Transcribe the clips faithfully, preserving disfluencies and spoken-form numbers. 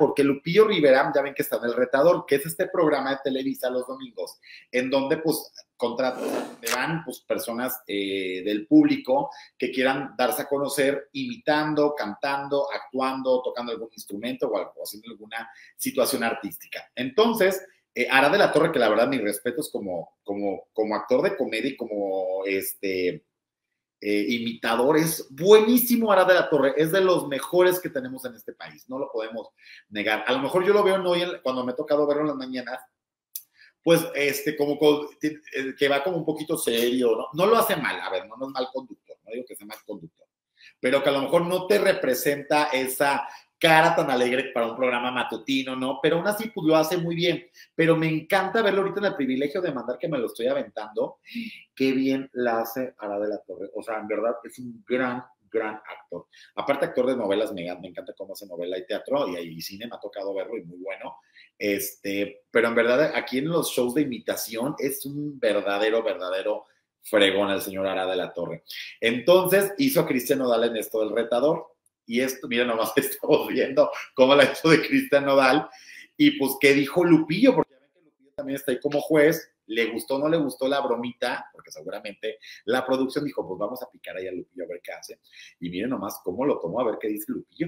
porque Lupillo Rivera, ya ven que está en El Retador, que es este programa de Televisa los domingos, en donde pues contratan, van pues personas eh, del público que quieran darse a conocer imitando, cantando, actuando, tocando algún instrumento o, algo, haciendo alguna situación artística. Entonces, eh, Arad de la Torre, que la verdad mis respetos como, como, como actor de comedia y como este... Eh, imitador, es buenísimo Arad de la Torre, es de los mejores que tenemos en este país, no lo podemos negar. A lo mejor yo lo veo no, cuando me ha tocado verlo en las mañanas, pues este, como que va como un poquito serio, ¿no? No lo hace mal, a ver, no, no es mal conductor, no digo que sea mal conductor, pero que a lo mejor no te representa esa cara tan alegre para un programa matutino, ¿no? Pero aún así, pues lo hace muy bien. Pero me encanta verlo ahorita en el privilegio de mandar que me lo estoy aventando. Qué bien la hace Arad de la Torre. O sea, en verdad es un gran, gran actor. Aparte, actor de novelas, me, me encanta cómo hace novela y teatro y, y cine, me ha tocado verlo y muy bueno. Este, pero en verdad, aquí en los shows de imitación es un verdadero, verdadero fregón el señor Arad de la Torre. Entonces, hizo a Cristian Nodal en esto del Retador. Y esto, mira, nomás estamos viendo cómo la hizo de Cristian Nodal. Y pues, ¿qué dijo Lupillo? Porque ya ven que Lupillo también está ahí como juez. ¿Le gustó o no le gustó la bromita? Porque seguramente la producción dijo, pues vamos a picar ahí a Lupillo a ver qué hace. Y miren nomás cómo lo tomó, a ver qué dice Lupillo.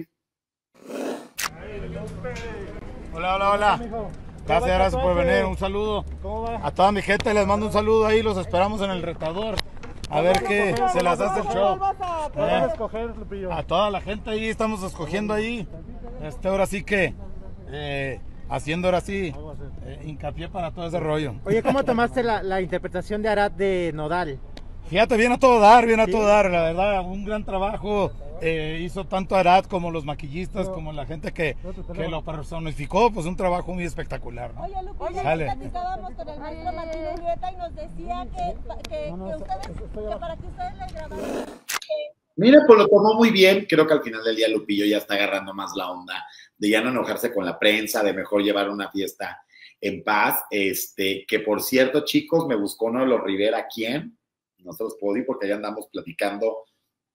Hola, hola, hola. Gracias, gracias por venir. Un saludo. A toda mi gente les mando un saludo ahí. Los esperamos en El Retador. A ver qué se las hace el show. Eh, a toda la gente ahí estamos escogiendo ahí. Este, ahora sí que eh, haciendo ahora sí eh, hincapié para todo ese rollo. Oye, ¿cómo tomaste la, la interpretación de Arad de Nodal? Fíjate, bien a todo dar, bien a ¿Sí? todo dar, la verdad, un gran trabajo. Eh, hizo tanto Arad como los maquillistas, como la gente que, que lo personificó, pues un trabajo muy espectacular, ¿no? Oye, Lupillo, platicábamos con el maestro Martín Urrieta y nos decía que, que, que, ustedes, que para que ustedes le grabaran. Mira, pues lo tomó muy bien. Creo que al final del día Lupillo ya está agarrando más la onda de ya no enojarse con la prensa, de mejor llevar una fiesta en paz. Este, que por cierto, chicos, me buscó uno de los Rivera, ¿quién? No se los puedo decir porque ya andamos platicando.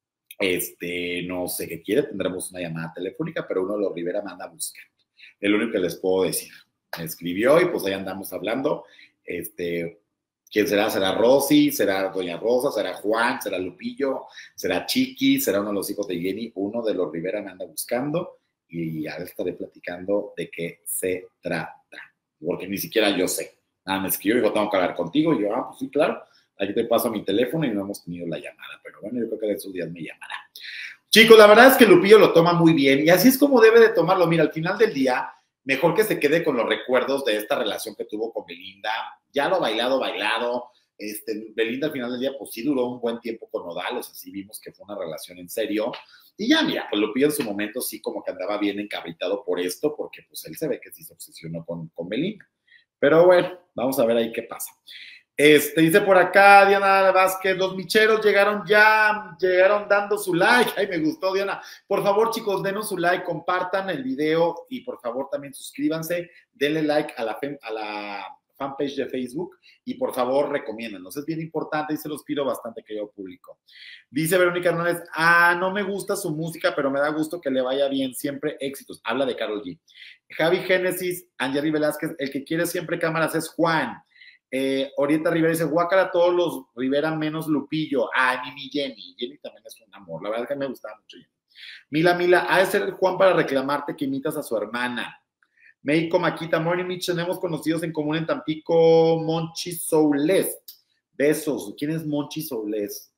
Este, no sé qué quiere, tendremos una llamada telefónica, pero uno de los Rivera me anda buscando. Es lo único que les puedo decir. Me escribió y pues ahí andamos hablando. Este, ¿quién será? ¿Será Rosy? ¿Será Doña Rosa? ¿Será Juan? ¿Será Lupillo? ¿Será Chiqui? ¿Será uno de los hijos de Jenny? Uno de los Rivera me anda buscando y ya estaré platicando de qué se trata. Porque ni siquiera yo sé. Nada, me escribió y dijo, tengo que hablar contigo. Y yo, ah, pues sí, claro. Aquí te paso mi teléfono y no hemos tenido la llamada, pero bueno, yo creo que de esos días me llamará. Chicos, la verdad es que Lupillo lo toma muy bien y así es como debe de tomarlo. Mira, al final del día, mejor que se quede con los recuerdos de esta relación que tuvo con Belinda. Ya lo bailado, bailado. Este, Belinda al final del día, pues sí duró un buen tiempo con Nodal, o sea, sí vimos que fue una relación en serio. Y ya, mira, pues Lupillo en su momento sí como que andaba bien encabritado por esto, porque pues él se ve que sí se obsesionó con, con Belinda. Pero bueno, vamos a ver ahí qué pasa. Este, dice por acá Diana Vázquez, los micheros llegaron ya, llegaron dando su like. Ay, me gustó, Diana. Por favor, chicos, denos su like, compartan el video y por favor también suscríbanse, denle like a la, a la fanpage de Facebook y por favor recomiéndanos. Es bien importante y se los pido bastante que yo publico. Dice Verónica Hernández, ah, no me gusta su música, pero me da gusto que le vaya bien, siempre éxitos. Habla de Karol G. Javi Génesis, Angeli Velázquez, el que quiere siempre cámaras es Juan. Eh, Orieta Rivera dice, guácala todos los Rivera menos Lupillo. Ah, ni mi Jenny. Jenny también es un amor. La verdad es que me gustaba mucho Jenny. Mila, Mila, ha de ser Juan para reclamarte que imitas a su hermana. Meiko Maquita, Morning Mitch, tenemos conocidos en común en Tampico, Monchi Soules. Besos. ¿Quién es Monchi Soules?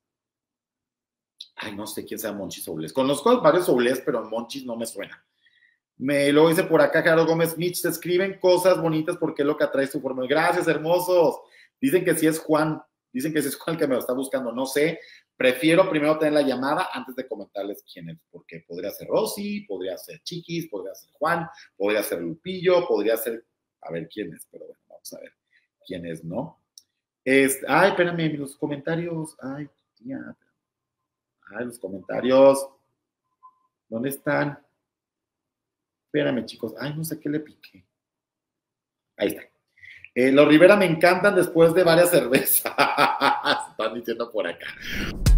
Ay, no sé quién sea Monchi Soules. Conozco varios Soules, pero Monchis no me suena. Me lo dice por acá Gerardo Gómez, Mitch, te escriben cosas bonitas porque es lo que atrae su forma. Gracias, hermosos. Dicen que sí es Juan, dicen que sí es Juan el que me lo está buscando, no sé. Prefiero primero tener la llamada antes de comentarles quién es, porque podría ser Rosy, podría ser Chiquis, podría ser Juan, podría ser Lupillo, podría ser, a ver quién es, pero bueno, vamos a ver quién es, ¿no? Es, ay, espérame, los comentarios, ay, tía, ay, los comentarios, ¿dónde están? Espérame, chicos. Ay, no sé qué le piqué. Ahí está. Eh, los Rivera me encantan después de varias cervezas. Están diciendo por acá.